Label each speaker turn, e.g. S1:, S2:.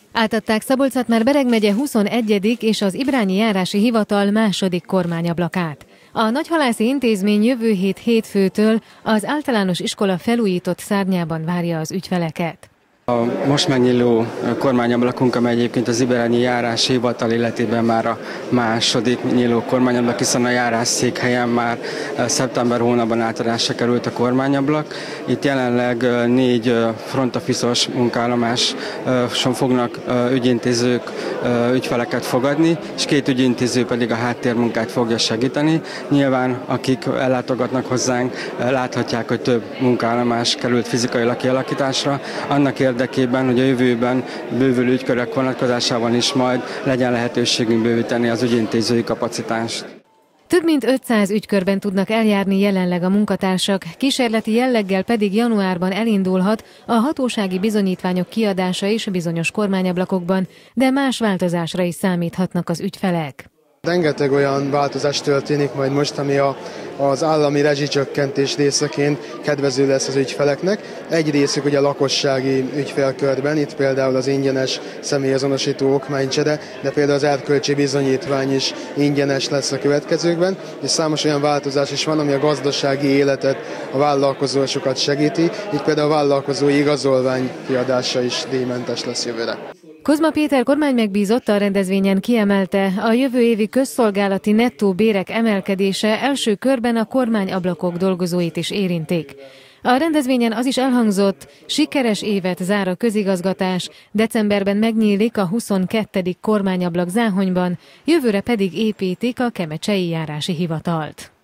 S1: Átadták Szabolcs-Szatmár-Bereg megye 21. és az Ibrányi Járási Hivatal második kormányablakát. A Nagyhalászi Intézmény jövő hét hétfőtől az általános iskola felújított szárnyában várja az ügyfeleket.
S2: A most megnyíló kormányablakunk, amely egyébként az Ibrányi Járási Hivatal életében már a második nyíló kormányablak, hiszen a járásszékhelyen már szeptember hónapban átadásra került a kormányablak. Itt jelenleg 4 front office-os munkállomáson fognak ügyintézők ügyfeleket fogadni, és 2 ügyintéző pedig a háttérmunkát fogja segíteni. Nyilván, akik ellátogatnak hozzánk, láthatják, hogy több munkállomás került fizikailag kialakításra, annak érdekében, hogy a jövőben bővülő ügykörök vonatkozásában is majd legyen lehetőségünk bővíteni az ügyintézői kapacitást.
S1: Több mint 500 ügykörben tudnak eljárni jelenleg a munkatársak, kísérleti jelleggel pedig januárban elindulhat a hatósági bizonyítványok kiadása is bizonyos kormányablakokban, de más változásra is számíthatnak az ügyfelek.
S3: Rengeteg olyan változás történik majd most, ami az állami rezsicsökkentés részeként kedvező lesz az ügyfeleknek. Egy részük ugye a lakossági ügyfélkörben, itt például az ingyenes személyazonosító okmánycsere, de például az erkölcsi bizonyítvány is ingyenes lesz a következőkben, és számos olyan változás is van, ami a gazdasági életet, a vállalkozósokat segíti, így például a vállalkozói igazolvány kiadása is díjmentes lesz jövőre.
S1: Kozma Péter kormánymegbízott a rendezvényen kiemelte, a jövő évi közszolgálati nettó bérek emelkedése első körben a kormányablakok dolgozóit is érintik. A rendezvényen az is elhangzott, sikeres évet zár a közigazgatás, decemberben megnyílik a 22. kormányablak Záhonyban, jövőre pedig építik a Kemecsei Járási Hivatalt.